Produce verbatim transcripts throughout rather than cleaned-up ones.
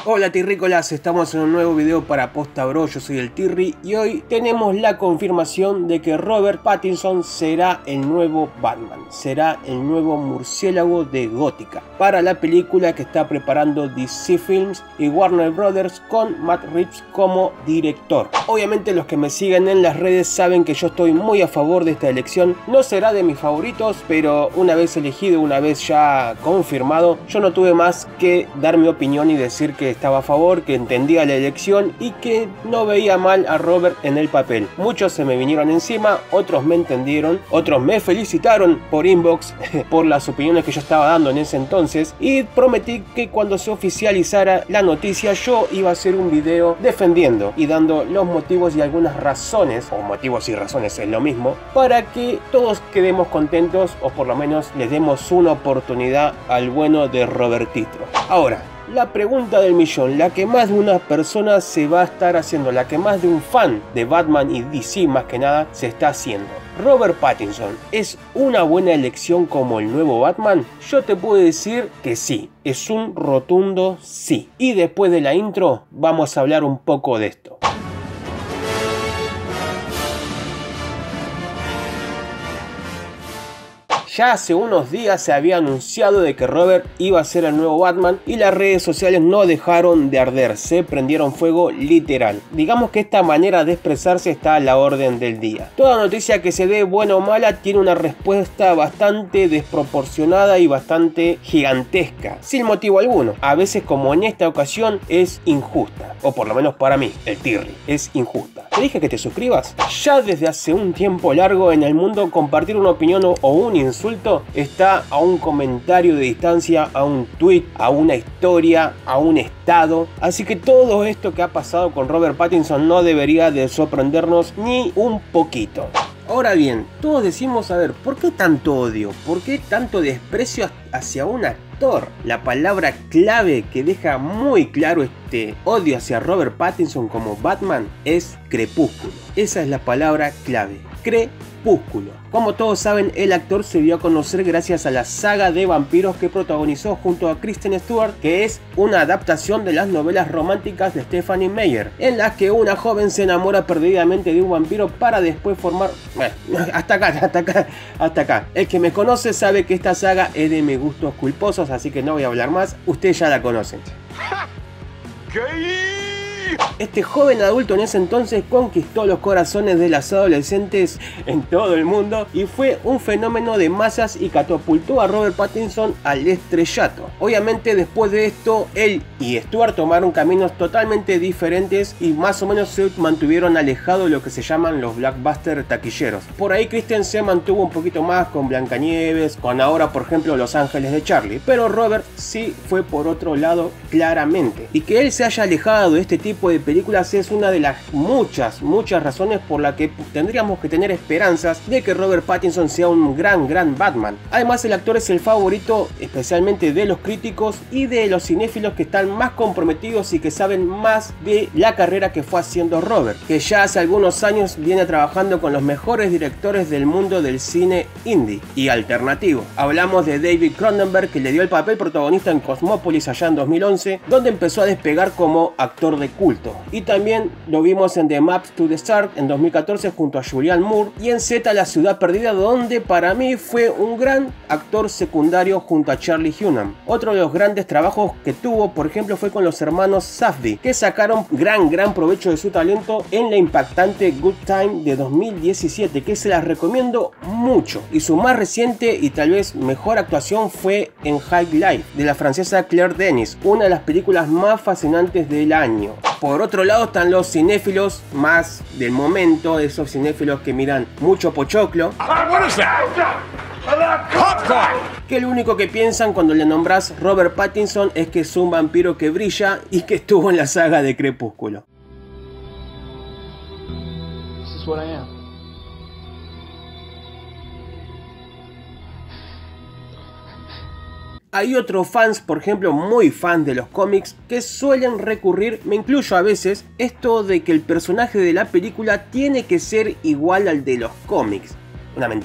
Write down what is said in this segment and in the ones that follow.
Hola Tirrícolas, estamos en un nuevo video para Posta Bro, yo soy el Tirri y hoy tenemos la confirmación de que Robert Pattinson será el nuevo Batman, será el nuevo murciélago de Gótica para la película que está preparando D C Films y Warner Brothers con Matt Reeves como director. Obviamente los que me siguen en las redes saben que yo estoy muy a favor de esta elección, no será de mis favoritos, pero una vez elegido, una vez ya confirmado, yo no tuve más que dar mi opinión y decir que estaba a favor, que entendía la elección y que no veía mal a Robert en el papel. Muchos se me vinieron encima, otros me entendieron, otros me felicitaron por inbox por las opiniones que yo estaba dando en ese entonces, y prometí que cuando se oficializara la noticia yo iba a hacer un video defendiendo y dando los motivos y algunas razones, o motivos y razones es lo mismo, para que todos quedemos contentos o por lo menos les demos una oportunidad al bueno de Robertito. Ahora, la pregunta del millón, la que más de una persona se va a estar haciendo, la que más de un fan de Batman y D C más que nada se está haciendo. ¿Robert Pattinson es una buena elección como el nuevo Batman? Yo te puedo decir que sí, es un rotundo sí. Y después de la intro vamos a hablar un poco de esto. Ya hace unos días se había anunciado de que Robert iba a ser el nuevo Batman y las redes sociales no dejaron de arder, se prendieron fuego literal. Digamos que esta manera de expresarse está a la orden del día. Toda noticia que se dé buena o mala tiene una respuesta bastante desproporcionada y bastante gigantesca, sin motivo alguno. A veces, como en esta ocasión, es injusta, o por lo menos para mí, el Tirri, es injusta. ¿Te dije que te suscribas? Ya desde hace un tiempo largo en el mundo compartir una opinión o un insulto está a un comentario de distancia, a un tweet, a una historia, a un estado. Así que todo esto que ha pasado con Robert Pattinson no debería de sorprendernos ni un poquito. Ahora bien, todos decimos, a ver, ¿por qué tanto odio? ¿Por qué tanto desprecio hacia un actor? La palabra clave que deja muy claro este odio hacia Robert Pattinson como Batman es crepúsculo. Esa es la palabra clave, crepúsculo. Como todos saben, el actor se dio a conocer gracias a la saga de vampiros que protagonizó junto a Kristen Stewart, que es una adaptación de las novelas románticas de Stephenie Meyer, en las que una joven se enamora perdidamente de un vampiro para después formar... Bueno, hasta acá, hasta acá, hasta acá. El que me conoce sabe que esta saga es de mis gustos culposos, así que no voy a hablar más, ustedes ya la conocen. Este joven adulto en ese entonces conquistó los corazones de las adolescentes en todo el mundo y fue un fenómeno de masas y catapultó a Robert Pattinson al estrellato. Obviamente después de esto, él y Stewart tomaron caminos totalmente diferentes y más o menos se mantuvieron alejados de lo que se llaman los blockbusters taquilleros. Por ahí Kristen se mantuvo un poquito más con Blancanieves, con ahora por ejemplo Los Ángeles de Charlie, pero Robert sí fue por otro lado claramente. Y que él se haya alejado de este tipo de películas es una de las muchas, muchas razones por las que tendríamos que tener esperanzas de que Robert Pattinson sea un gran, gran Batman. Además, el actor es el favorito especialmente de los críticos y de los cinéfilos que están más comprometidos y que saben más de la carrera que fue haciendo Robert, que ya hace algunos años viene trabajando con los mejores directores del mundo del cine indie y alternativo. Hablamos de David Cronenberg, que le dio el papel protagonista en Cosmópolis allá en dos mil once, donde empezó a despegar como actor de culto. Y también lo vimos en The Maps to the Stars en dos mil catorce junto a Julianne Moore, y en Z La Ciudad Perdida, donde para mí fue un gran actor secundario junto a Charlie Hunnam. Otro de los grandes trabajos que tuvo, por ejemplo, fue con los hermanos Safdie, que sacaron gran gran provecho de su talento en la impactante Good Time de dos mil diecisiete, que se las recomiendo mucho. Y su más reciente y tal vez mejor actuación fue en High Life de la francesa Claire Denis, una de las películas más fascinantes del año. Por otro lado están los cinéfilos más del momento, esos cinéfilos que miran mucho pochoclo, que lo único que piensan cuando le nombras Robert Pattinson es que es un vampiro que brilla y que estuvo en la saga de Crepúsculo. This is what I am. Hay otros fans, por ejemplo, muy fans de los cómics, que suelen recurrir, me incluyo a veces, esto de que el personaje de la película tiene que ser igual al de los cómics. Una mentira.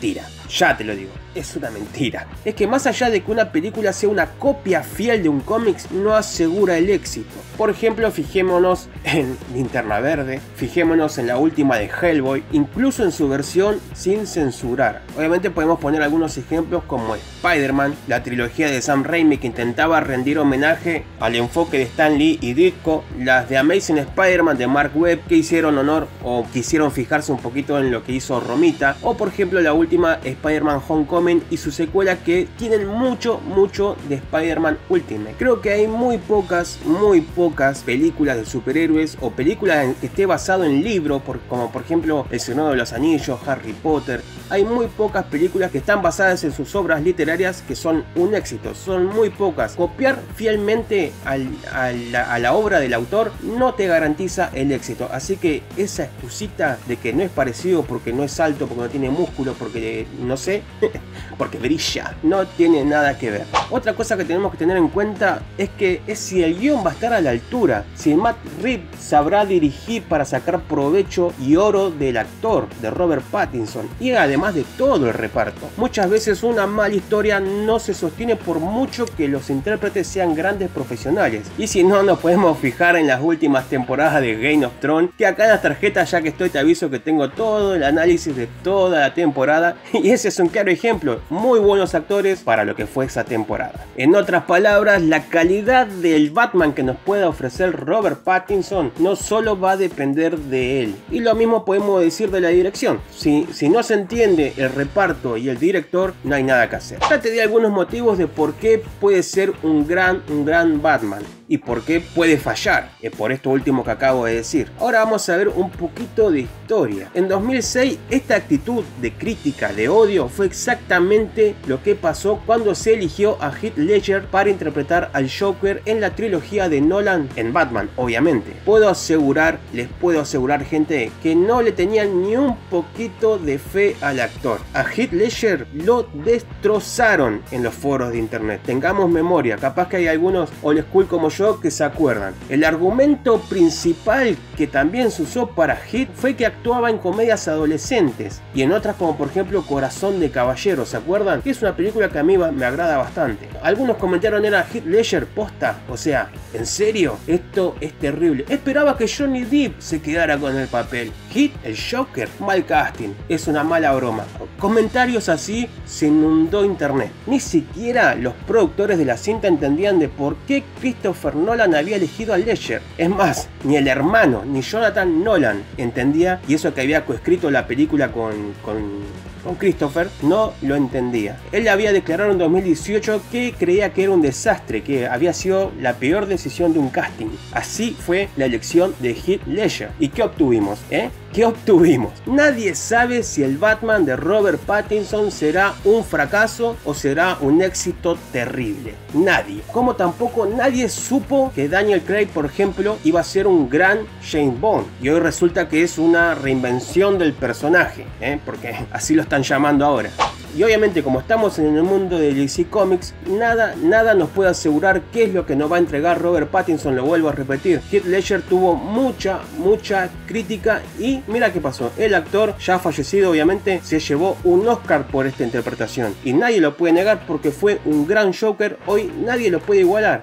Ya te lo digo, es una mentira. Es que más allá de que una película sea una copia fiel de un cómic, no asegura el éxito. Por ejemplo, fijémonos en Linterna Verde, fijémonos en la última de Hellboy, incluso en su versión sin censurar. Obviamente podemos poner algunos ejemplos como Spider-Man, la trilogía de Sam Raimi que intentaba rendir homenaje al enfoque de Stan Lee y Ditko, las de Amazing Spider-Man de Mark Webb que hicieron honor o quisieron fijarse un poquito en lo que hizo Romita, o por ejemplo la última Spider-Man Homecoming y su secuela que tienen mucho, mucho de Spider-Man Ultimate. Creo que hay muy pocas, muy pocas películas de superhéroes o películas en que esté basado en libro, por, como por ejemplo El Señor de los Anillos, Harry Potter. Hay muy pocas películas que están basadas en sus obras literarias que son un éxito, son muy pocas. Copiar fielmente al, a, la, a la obra del autor no te garantiza el éxito, así que esa excusita de que no es parecido porque no es alto, porque no tiene músculo, porque no sé, porque brilla, no tiene nada que ver. Otra cosa que tenemos que tener en cuenta es que es si el guión va a estar a la altura, si Matt Reeves sabrá dirigir para sacar provecho y oro del actor, de Robert Pattinson, y además de todo el reparto. Muchas veces una mala historia no se sostiene por mucho que los intérpretes sean grandes profesionales, y si no nos podemos fijar en las últimas temporadas de Game of Thrones, que acá en las tarjetas, ya que estoy, te aviso que tengo todo el análisis de toda la temporada, y ese es un claro ejemplo, muy buenos actores para lo que fue esa temporada. En otras palabras, la calidad del Batman que nos pueda ofrecer Robert Pattinson no solo va a depender de él, y lo mismo podemos decir de la dirección. Si, si no se entiende el reparto y el director, no hay nada que hacer. Ya te di algunos motivos de por qué puede ser un gran, un gran Batman y por qué puede fallar, es por esto último que acabo de decir. Ahora vamos a ver un poquito de historia. En dos mil seis esta actitud de crítica, de odio, fue exactamente lo que pasó cuando se eligió a Heath Ledger para interpretar al Joker en la trilogía de Nolan en Batman, obviamente. Puedo asegurar, les puedo asegurar, gente, que no le tenían ni un poquito de fe al actor. A Heath Ledger lo destrozaron en los foros de internet. Tengamos memoria, capaz que hay algunos old school como yo que se acuerdan. El argumento principal que también se usó para Heath fue que actuaba en comedias adolescentes y en otras como por ejemplo Corazón de Caballero, ¿se acuerdan? Que es una película que a mí me agrada bastante. Algunos comentaron era Heath Ledger posta, o sea, ¿en serio? Esto es terrible. Esperaba que Johnny Depp se quedara con el papel. Heath, el Joker, mal casting, es una mala broma. Comentarios así se inundó internet. Ni siquiera los productores de la cinta entendían de por qué Christopher Nolan había elegido a Ledger. Es más, ni el hermano, ni Jonathan Nolan entendía, y eso que había coescrito la película con, con, con Christopher, no lo entendía. Él había declarado en dos mil dieciocho que creía que era un desastre, que había sido la peor decisión de un casting. Así fue la elección de Heath Ledger. ¿Y qué obtuvimos? ¿Eh? ¿Qué obtuvimos? Nadie sabe si el Batman de Robert Pattinson será un fracaso o será un éxito terrible. Nadie. Como tampoco nadie supo que Daniel Craig, por ejemplo, iba a ser un gran James Bond. Y hoy resulta que es una reinvención del personaje, ¿eh? Porque así lo están llamando ahora. Y obviamente como estamos en el mundo de D C Comics, nada, nada nos puede asegurar qué es lo que nos va a entregar Robert Pattinson, lo vuelvo a repetir. Heath Ledger tuvo mucha, mucha crítica y mira qué pasó. El actor, ya fallecido obviamente, se llevó un Oscar por esta interpretación. Y nadie lo puede negar porque fue un gran Joker, hoy nadie lo puede igualar.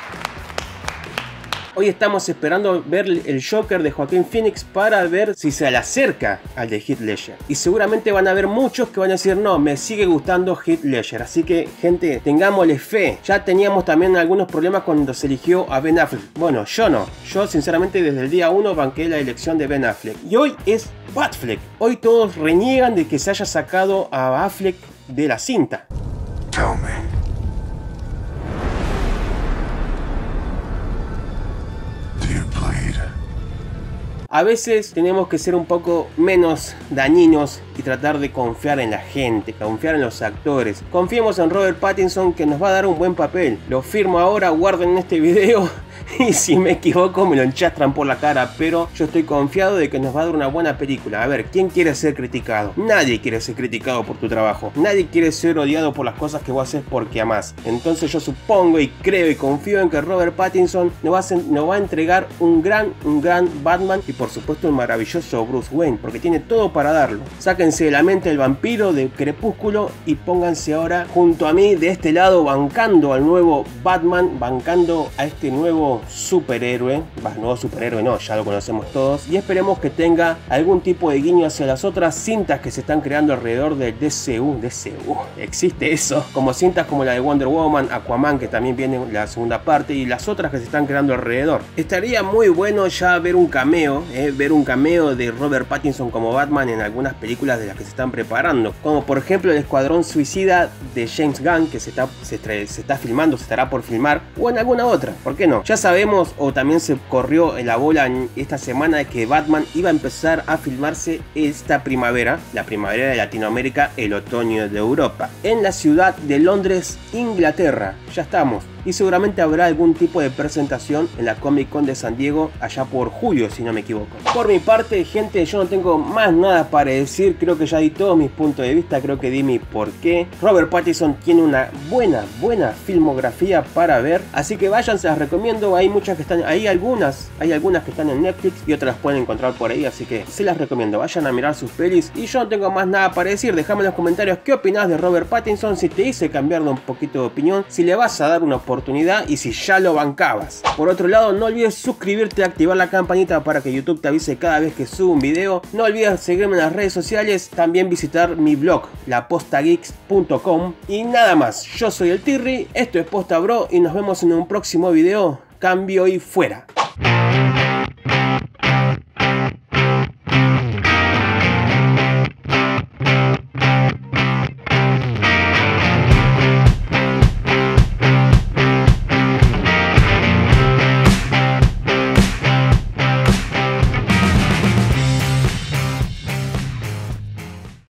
Hoy estamos esperando ver el Joker de Joaquin Phoenix para ver si se le acerca al de Heath Ledger. Y seguramente van a haber muchos que van a decir, no, me sigue gustando Heath Ledger. Así que, gente, tengámosle fe. Ya teníamos también algunos problemas cuando se eligió a Ben Affleck. Bueno, yo no. Yo, sinceramente, desde el día uno banqué la elección de Ben Affleck. Y hoy es Batfleck. Hoy todos reniegan de que se haya sacado a Affleck de la cinta. Tell me. A veces tenemos que ser un poco menos dañinos y tratar de confiar en la gente, confiar en los actores. Confiemos en Robert Pattinson que nos va a dar un buen papel. Lo firmo ahora, guarden este video y si me equivoco me lo enchastran por la cara, pero yo estoy confiado de que nos va a dar una buena película. A ver, ¿quién quiere ser criticado? Nadie quiere ser criticado por tu trabajo. Nadie quiere ser odiado por las cosas que vos haces porque amás. Entonces yo supongo y creo y confío en que Robert Pattinson nos va a, nos va a entregar un gran, un gran Batman y por supuesto un maravilloso Bruce Wayne, porque tiene todo para darlo. Saquen sáquense de la mente el vampiro de Crepúsculo y pónganse ahora junto a mí de este lado bancando al nuevo Batman, bancando a este nuevo superhéroe. Bah, nuevo superhéroe no, ya lo conocemos todos, y esperemos que tenga algún tipo de guiño hacia las otras cintas que se están creando alrededor del D C U. D C U, existe eso, como cintas como la de Wonder Woman, Aquaman, que también viene la segunda parte, y las otras que se están creando alrededor. Estaría muy bueno ya ver un cameo, eh, ver un cameo de Robert Pattinson como Batman en algunas películas de las que se están preparando, como por ejemplo el Escuadrón Suicida de James Gunn, que se está, se, se está filmando, se estará por filmar, o en alguna otra, ¿por qué no? Ya sabemos, o también se corrió en la bola en esta semana, de que Batman iba a empezar a filmarse esta primavera, la primavera de Latinoamérica, el otoño de Europa, en la ciudad de Londres, Inglaterra. Ya estamos. Y seguramente habrá algún tipo de presentación en la Comic Con de San Diego allá por julio, si no me equivoco. Por mi parte, gente, yo no tengo más nada para decir. Creo que ya di todos mis puntos de vista, creo que di mi porqué. Robert Pattinson tiene una buena, buena filmografía para ver, así que vayan, se las recomiendo. Hay muchas que están, hay algunas, hay algunas que están en Netflix y otras las pueden encontrar por ahí, así que se las recomiendo. Vayan a mirar sus pelis y yo no tengo más nada para decir. Déjame en los comentarios qué opinas de Robert Pattinson, si te hice cambiar de un poquito de opinión, si le vas a dar una oportunidad oportunidad y si ya lo bancabas. Por otro lado, no olvides suscribirte y activar la campanita para que YouTube te avise cada vez que subo un video. No olvides seguirme en las redes sociales, también visitar mi blog la posta geeks punto com y nada más. Yo soy el Tirri, esto es Posta Bro y nos vemos en un próximo video. Cambio y fuera.